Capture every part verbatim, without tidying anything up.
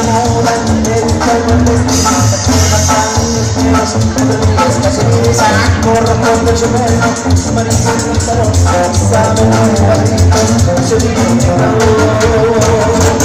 enamoran, evitan el destino, te matan los miedos, cuando digas que se grisa, corro con el chumeno, amarillo en el salón, saben a un barrito, se vive en calor.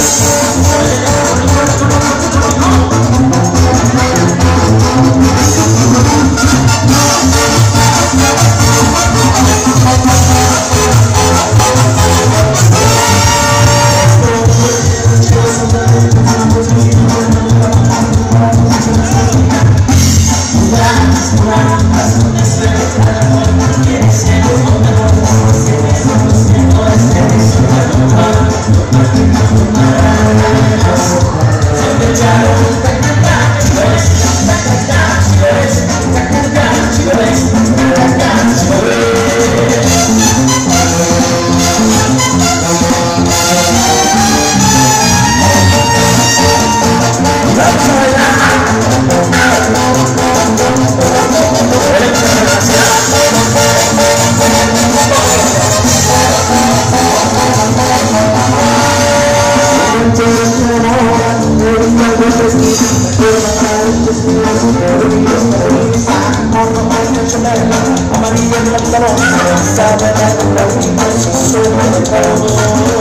Amarillo en el salón, saben a un barrito, se vive en calor.